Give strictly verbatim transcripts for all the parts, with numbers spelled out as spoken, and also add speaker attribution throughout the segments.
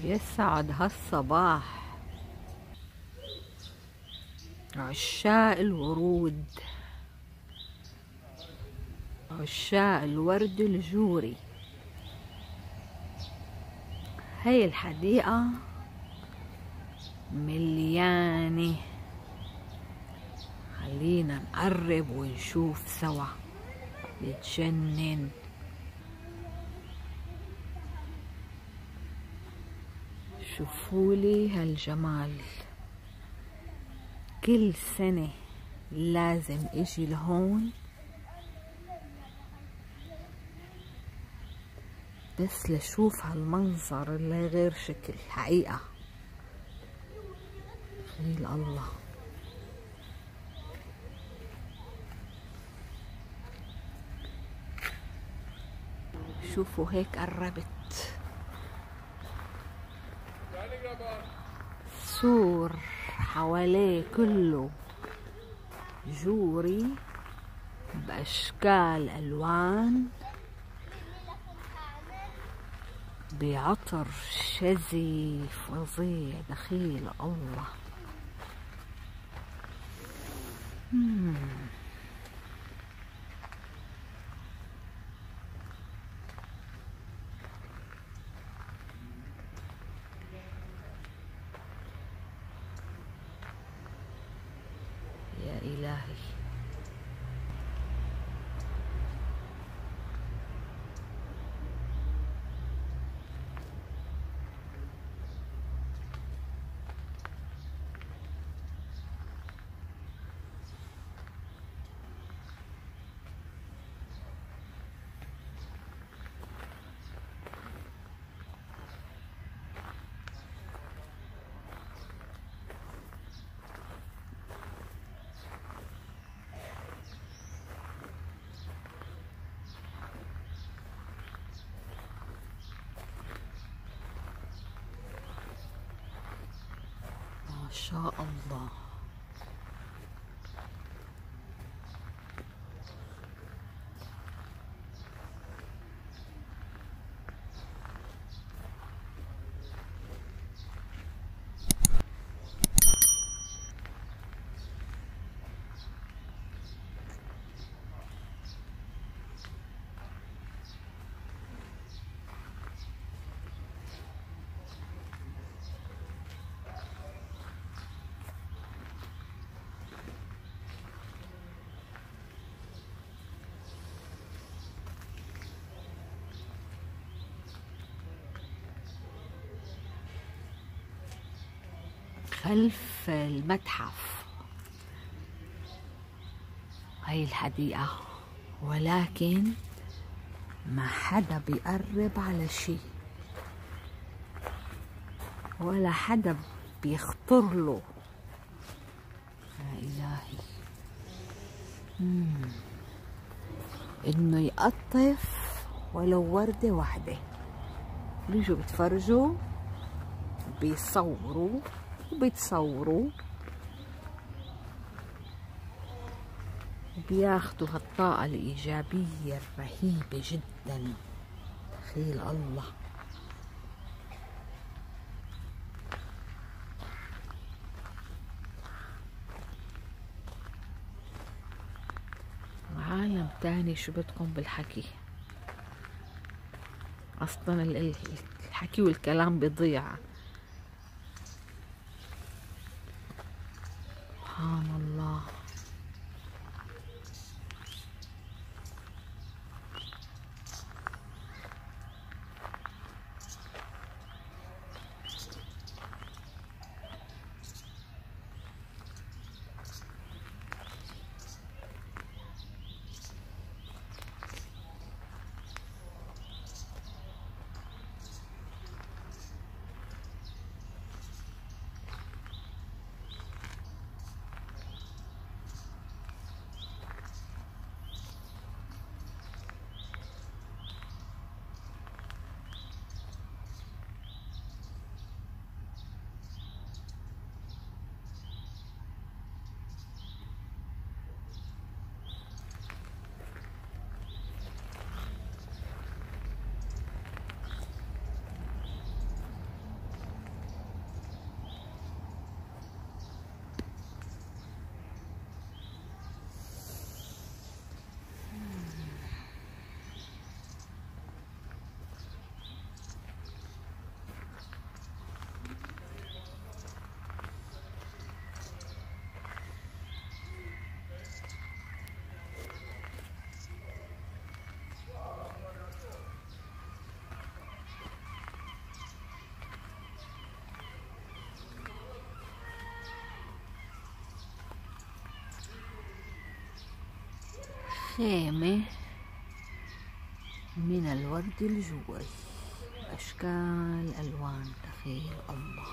Speaker 1: يسعد هالصباح عشاق الورود، عشاق الورد الجوري. هاي الحديقة مليانة، خلينا نقرب ونشوف سوا. بتجنن. شوفولي هالجمال. كل سنة لازم اجي لهون بس لشوف هالمنظر اللي غير شكل حقيقة. خيل الله. شوفوا هيك قربت. سور حواليه كله جوري بأشكال ألوان، بعطر شذي فظيع. دخيل الله. مم. يا إلهي. ما شاء الله. خلف المتحف هاي الحديقة، ولكن ما حدا بيقرب على شي ولا حدا بيخطر له. يا إلهي. مم. إنه يقطف ولو وردة واحدة. بيجوا بيتفرجوا، بيصوروا وبيتصوروا، وبياخدوا هالطاقة الإيجابية الرهيبة جدا. خيل الله. عالم تاني. شو بدكم بالحكي؟ أصلا الحكي والكلام بيضيع. سبحان الله. خيمة من الورد الجوي، أشكال ألوان تخيل الله.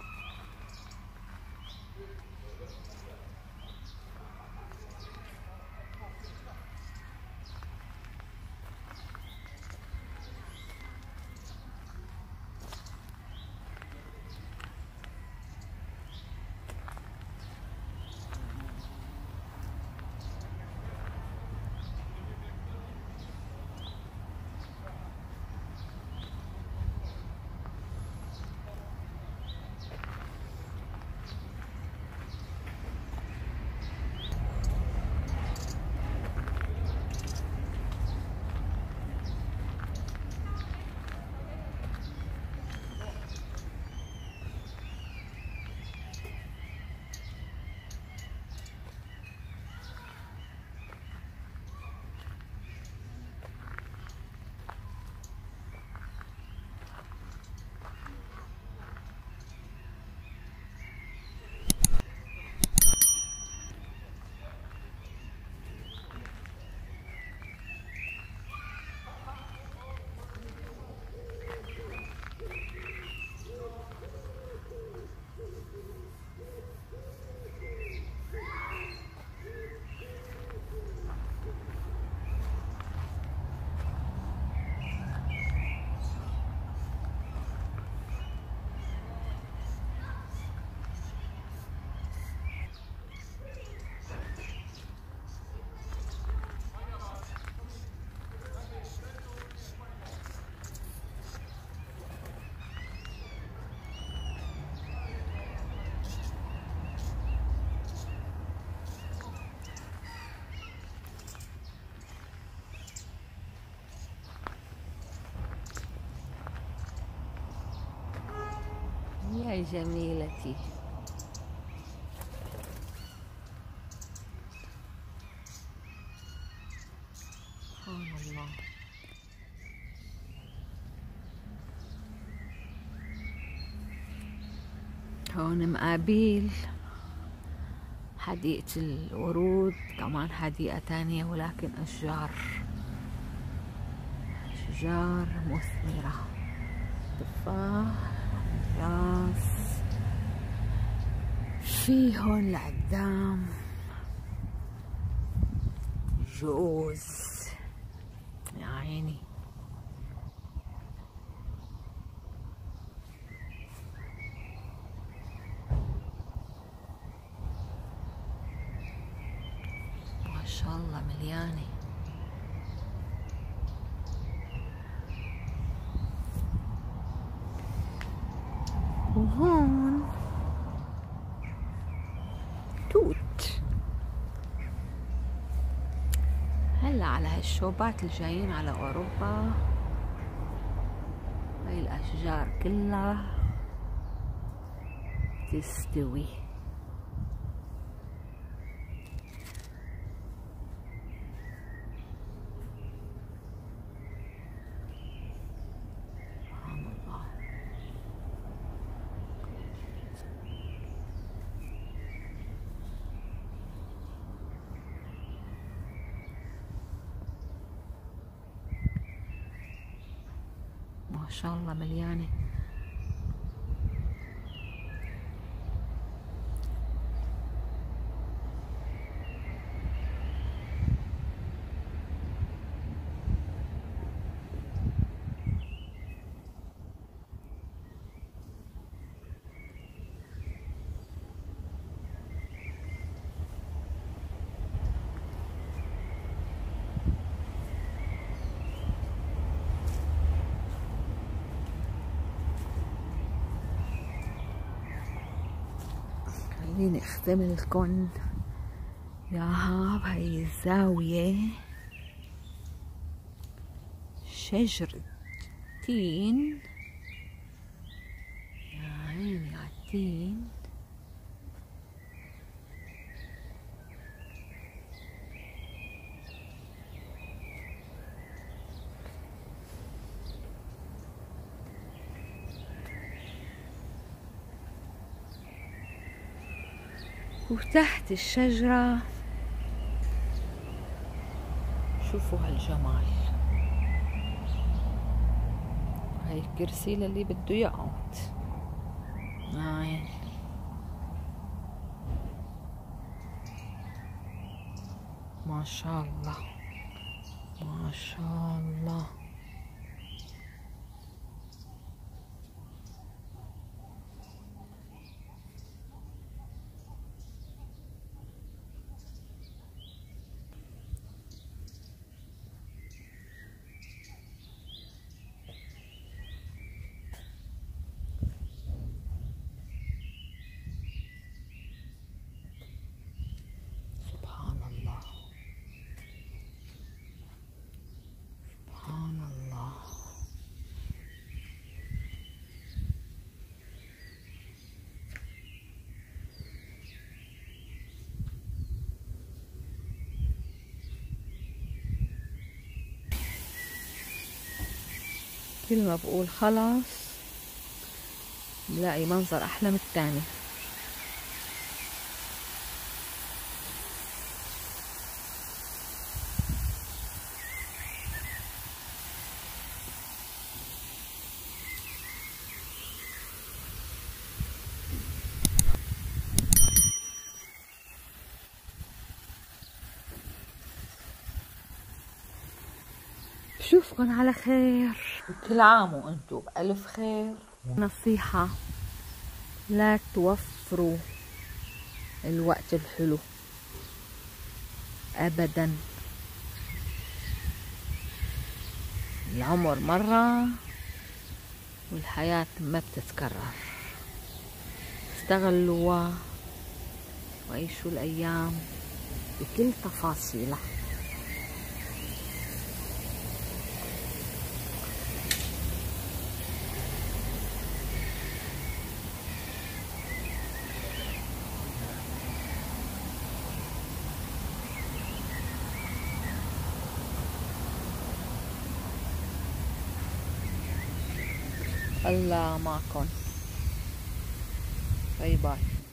Speaker 1: يا جميلتي، سبحان الله. هون مقابيل حديقة الورود، كمان حديقة تانية ولكن أشجار أشجار مثمرة، تفاح، راس، في هون لقدام جوز. يا عيني ما شاء الله مليانة. وهون توت. هلا على هالشوبات اللي جايين على اوروبا، هاي الاشجار كلها تستوي. سبحان الله. ما شاء الله مليانة. خليني اختم لكم ياها بهي الزاوية. شجرة تين، يا عيني عالتين. وتحت الشجرة شوفوا هالجمال. هاي الكرسي للي بده يقعد. هاي ما شاء الله ما شاء الله. سبحان الله سبحان الله. كل ما بقول خلاص بلاقي منظر أحلى من التاني. بشوفكن على خير، وكل عام وانتم بألف خير. نصيحة: لا توفروا الوقت الحلو أبدا. العمر مرة والحياة ما بتتكرر. استغلوا وعيشوا الأيام بكل تفاصيلها. الله معكم. باي باي.